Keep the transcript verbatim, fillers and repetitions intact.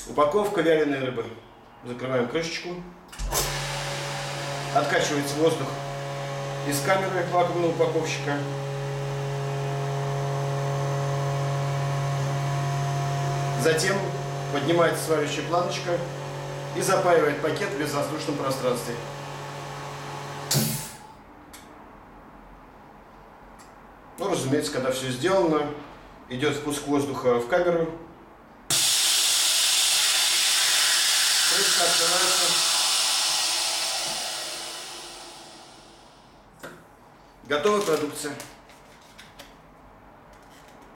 Упаковка вяленой рыбы. Закрываем крышечку. Откачивается воздух из камеры вакуумного упаковщика. Затем поднимается сварящая планочка и запаивает пакет в безвоздушном пространстве. Ну, разумеется, когда все сделано, идет впуск воздуха в камеру. Крышка открывается. Готовая продукция.